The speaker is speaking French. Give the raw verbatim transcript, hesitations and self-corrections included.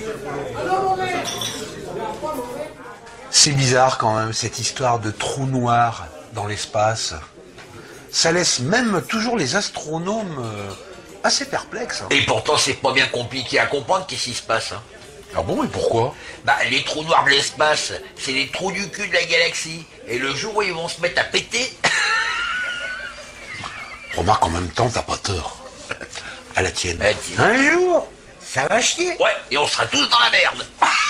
C'est bizarre quand même, cette histoire de trou noir dans l'espace. Ça laisse même toujours les astronomes euh, assez perplexes. Hein. Et pourtant, c'est pas bien compliqué à comprendre qu'est-ce qui se passe. Hein. Ah bon, et pourquoi? Bah, les trous noirs de l'espace, c'est les trous du cul de la galaxie. Et le jour où ils vont se mettre à péter... Remarque, en même temps, t'as pas tort. À la tienne. Eh, tiens. Un jour, ça va chier. Ouais, et on sera tous dans la merde.